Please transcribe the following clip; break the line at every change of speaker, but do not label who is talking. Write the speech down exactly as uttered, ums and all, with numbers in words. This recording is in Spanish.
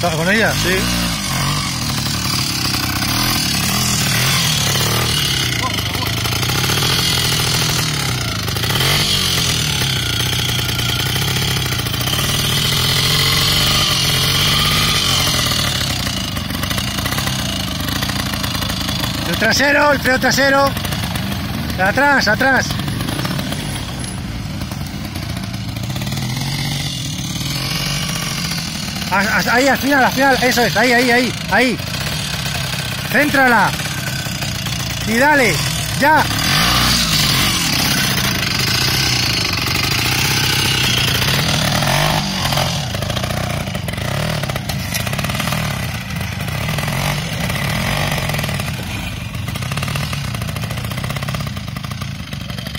¿Estaba con ella?
Sí.
El trasero, el freno trasero. Atrás, atrás. Ahí, al final, al final. Eso es, ahí, ahí, ahí, ahí. Céntrala. Y dale, ya.